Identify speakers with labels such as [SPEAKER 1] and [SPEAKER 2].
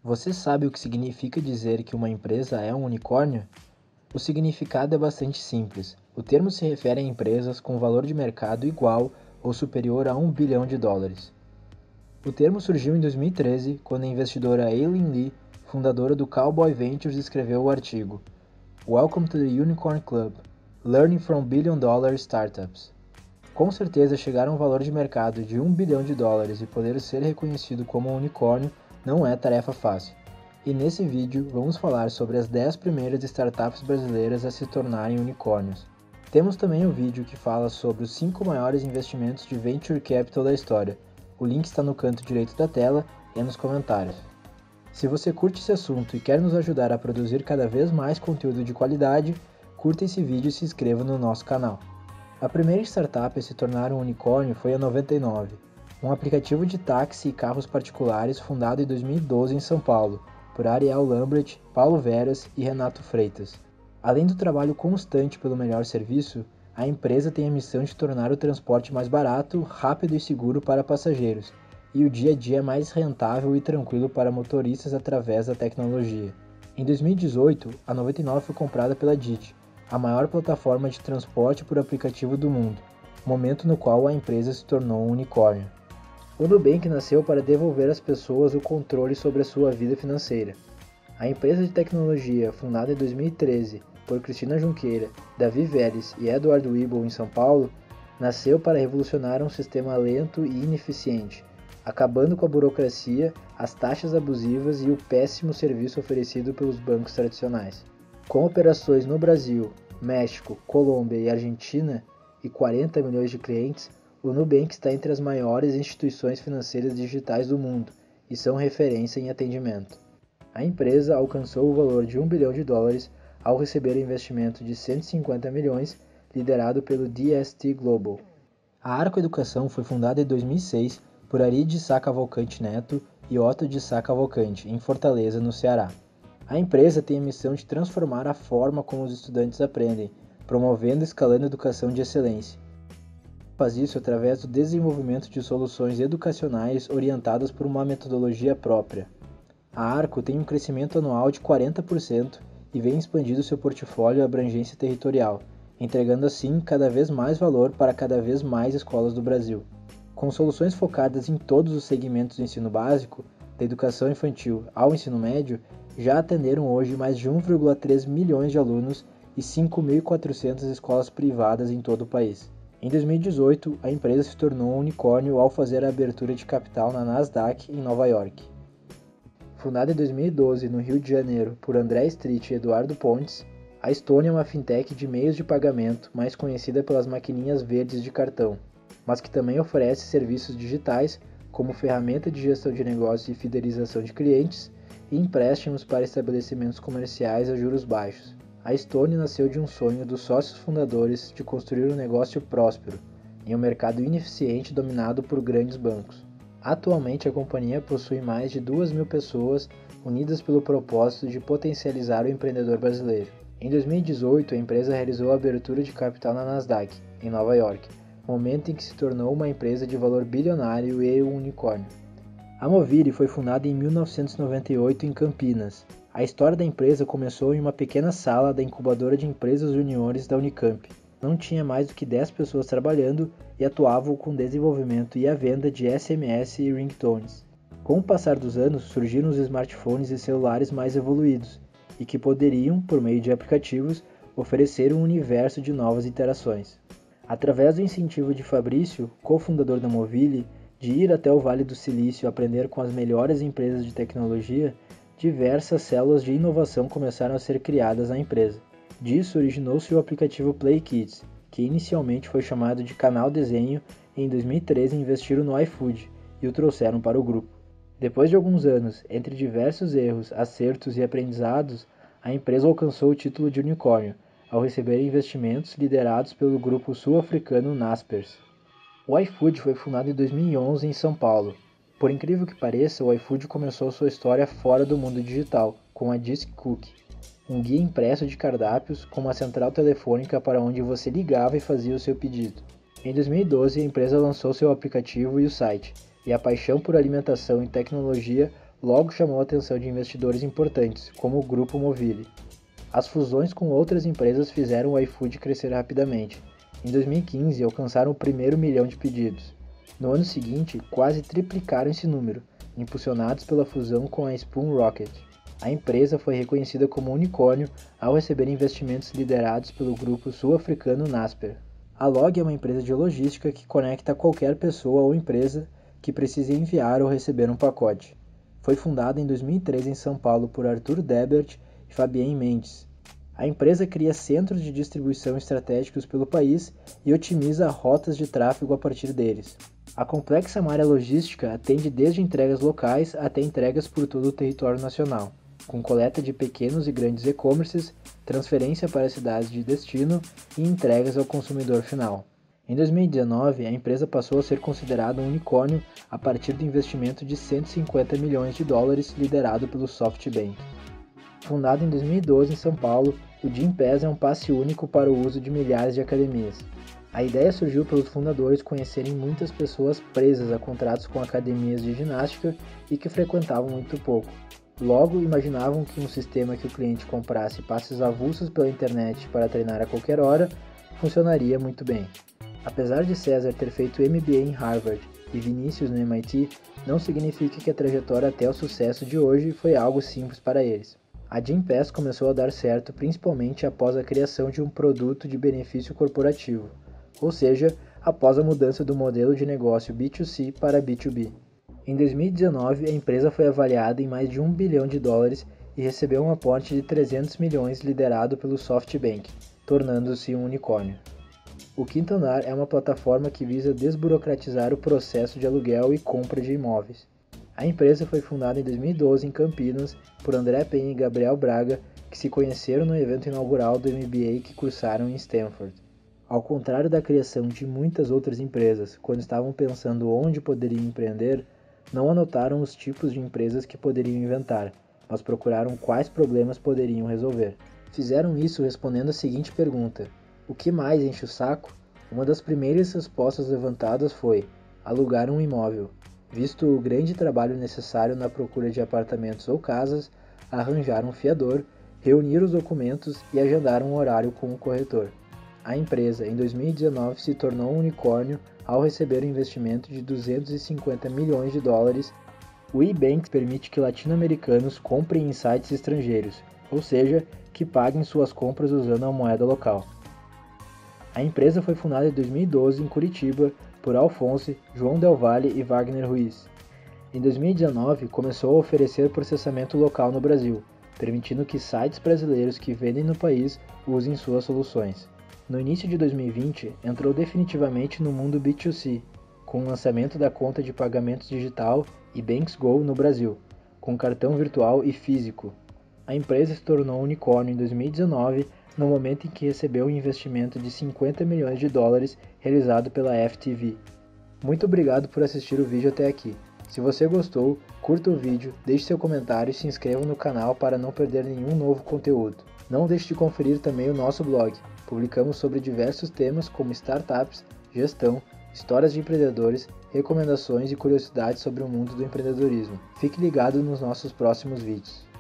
[SPEAKER 1] Você sabe o que significa dizer que uma empresa é um unicórnio? O significado é bastante simples. O termo se refere a empresas com valor de mercado igual ou superior a US$ 1 bilhão. O termo surgiu em 2013, quando a investidora Aileen Lee, fundadora do Cowboy Ventures, escreveu o artigo Welcome to the Unicorn Club – Learning from Billion-Dollar Startups. Com certeza, chegar a um valor de mercado de US$ 1 bilhão e poder ser reconhecido como um unicórnio não é tarefa fácil. E nesse vídeo vamos falar sobre as 10 primeiras startups brasileiras a se tornarem unicórnios. Temos também um vídeo que fala sobre os 5 maiores investimentos de Venture Capital da história. O link está no canto direito da tela e nos comentários. Se você curte esse assunto e quer nos ajudar a produzir cada vez mais conteúdo de qualidade, curta esse vídeo e se inscreva no nosso canal. A primeira startup a se tornar um unicórnio foi a 99, um aplicativo de táxi e carros particulares fundado em 2012 em São Paulo, por Ariel Lambrecht, Paulo Veras e Renato Freitas. Além do trabalho constante pelo melhor serviço, a empresa tem a missão de tornar o transporte mais barato, rápido e seguro para passageiros, e o dia a dia mais rentável e tranquilo para motoristas através da tecnologia. Em 2018, a 99 foi comprada pela Didi, a maior plataforma de transporte por aplicativo do mundo, momento no qual a empresa se tornou um unicórnio. O Nubank nasceu para devolver às pessoas o controle sobre a sua vida financeira. A empresa de tecnologia, fundada em 2013 por Cristina Junqueira, Davi Vélez e Eduardo Wible em São Paulo, nasceu para revolucionar um sistema lento e ineficiente, acabando com a burocracia, as taxas abusivas e o péssimo serviço oferecido pelos bancos tradicionais. Com operações no Brasil, México, Colômbia e Argentina e 40 milhões de clientes, o Nubank está entre as maiores instituições financeiras digitais do mundo e são referência em atendimento. A empresa alcançou o valor de US$ 1 bilhão ao receber o investimento de 150 milhões, liderado pelo DST Global. A Arco Educação foi fundada em 2006 por Ari de Sá Cavalcante Neto e Otto de Sá Cavalcante, em Fortaleza, no Ceará. A empresa tem a missão de transformar a forma como os estudantes aprendem, promovendo e escalando a educação de excelência. Faz isso através do desenvolvimento de soluções educacionais orientadas por uma metodologia própria. A Arco tem um crescimento anual de 40% e vem expandindo seu portfólio e abrangência territorial, entregando assim cada vez mais valor para cada vez mais escolas do Brasil. Com soluções focadas em todos os segmentos do ensino básico, da educação infantil ao ensino médio, já atenderam hoje mais de 1,3 milhões de alunos e 5.400 escolas privadas em todo o país. Em 2018, a empresa se tornou um unicórnio ao fazer a abertura de capital na Nasdaq, em Nova York. Fundada em 2012 no Rio de Janeiro por André Street e Eduardo Pontes, a Stone é uma fintech de meios de pagamento mais conhecida pelas maquininhas verdes de cartão, mas que também oferece serviços digitais como ferramenta de gestão de negócios e fidelização de clientes e empréstimos para estabelecimentos comerciais a juros baixos. A Stone nasceu de um sonho dos sócios fundadores de construir um negócio próspero em um mercado ineficiente dominado por grandes bancos. Atualmente, a companhia possui mais de 2.000 pessoas unidas pelo propósito de potencializar o empreendedor brasileiro. Em 2018, a empresa realizou a abertura de capital na Nasdaq, em Nova York, momento em que se tornou uma empresa de valor bilionário e um unicórnio. A Movile foi fundada em 1998 em Campinas. A história da empresa começou em uma pequena sala da incubadora de empresas juniores da Unicamp. Não tinha mais do que 10 pessoas trabalhando e atuavam com o desenvolvimento e a venda de SMS e ringtones. Com o passar dos anos, surgiram os smartphones e celulares mais evoluídos e que poderiam, por meio de aplicativos, oferecer um universo de novas interações. Através do incentivo de Fabrício, cofundador da Movile, de ir até o Vale do Silício aprender com as melhores empresas de tecnologia, diversas células de inovação começaram a ser criadas na empresa. Disso originou-se o aplicativo Play Kids, que inicialmente foi chamado de Canal Desenho, e em 2013 investiram no iFood e o trouxeram para o grupo. Depois de alguns anos, entre diversos erros, acertos e aprendizados, a empresa alcançou o título de unicórnio, ao receber investimentos liderados pelo grupo sul-africano Naspers. O iFood foi fundado em 2011 em São Paulo. Por incrível que pareça, o iFood começou sua história fora do mundo digital, com a Disc Cook, um guia impresso de cardápios com uma central telefônica para onde você ligava e fazia o seu pedido. Em 2012, a empresa lançou seu aplicativo e o site, e a paixão por alimentação e tecnologia logo chamou a atenção de investidores importantes, como o Grupo Movile. As fusões com outras empresas fizeram o iFood crescer rapidamente. Em 2015, alcançaram o primeiro milhão de pedidos. No ano seguinte, quase triplicaram esse número, impulsionados pela fusão com a Spoon Rocket. A empresa foi reconhecida como unicórnio ao receber investimentos liderados pelo grupo sul-africano Naspers. A Log é uma empresa de logística que conecta qualquer pessoa ou empresa que precise enviar ou receber um pacote. Foi fundada em 2003 em São Paulo por Arthur Debert e Fabien Mendes. A empresa cria centros de distribuição estratégicos pelo país e otimiza rotas de tráfego a partir deles. A complexa malha logística atende desde entregas locais até entregas por todo o território nacional, com coleta de pequenos e grandes e-commerces, transferência para cidades de destino e entregas ao consumidor final. Em 2019, a empresa passou a ser considerada um unicórnio a partir do investimento de 150 milhões de dólares liderado pelo SoftBank. Fundado em 2012 em São Paulo, o Gympass é um passe único para o uso de milhares de academias. A ideia surgiu pelos fundadores conhecerem muitas pessoas presas a contratos com academias de ginástica e que frequentavam muito pouco. Logo, imaginavam que um sistema que o cliente comprasse passes avulsos pela internet para treinar a qualquer hora funcionaria muito bem. Apesar de César ter feito MBA em Harvard e Vinícius no MIT, não significa que a trajetória até o sucesso de hoje foi algo simples para eles. A Gympass começou a dar certo principalmente após a criação de um produto de benefício corporativo, ou seja, após a mudança do modelo de negócio B2C para B2B. Em 2019, a empresa foi avaliada em mais de $1 bilhão e recebeu um aporte de 300 milhões liderado pelo SoftBank, tornando-se um unicórnio. O Quinto Andar é uma plataforma que visa desburocratizar o processo de aluguel e compra de imóveis. A empresa foi fundada em 2012 em Campinas por André Penha e Gabriel Braga, que se conheceram no evento inaugural do MBA que cursaram em Stanford. Ao contrário da criação de muitas outras empresas, quando estavam pensando onde poderiam empreender, não anotaram os tipos de empresas que poderiam inventar, mas procuraram quais problemas poderiam resolver. Fizeram isso respondendo a seguinte pergunta: o que mais enche o saco? Uma das primeiras respostas levantadas foi: alugar um imóvel, visto o grande trabalho necessário na procura de apartamentos ou casas, arranjar um fiador, reunir os documentos e agendar um horário com o corretor. A empresa, em 2019, se tornou um unicórnio ao receber um investimento de $250 milhões. O eBanks permite que latino-americanos comprem em sites estrangeiros, ou seja, que paguem suas compras usando a moeda local. A empresa foi fundada em 2012 em Curitiba por Alphonse, João Del Valle e Wagner Ruiz. Em 2019, começou a oferecer processamento local no Brasil, permitindo que sites brasileiros que vendem no país usem suas soluções. No início de 2020, entrou definitivamente no mundo B2C, com o lançamento da conta de pagamentos digital eBanks Go no Brasil, com cartão virtual e físico. A empresa se tornou unicórnio em 2019, no momento em que recebeu um investimento de $50 milhões realizado pela FTV. Muito obrigado por assistir o vídeo até aqui. Se você gostou, curta o vídeo, deixe seu comentário e se inscreva no canal para não perder nenhum novo conteúdo. Não deixe de conferir também o nosso blog. Publicamos sobre diversos temas como startups, gestão, histórias de empreendedores, recomendações e curiosidades sobre o mundo do empreendedorismo. Fique ligado nos nossos próximos vídeos.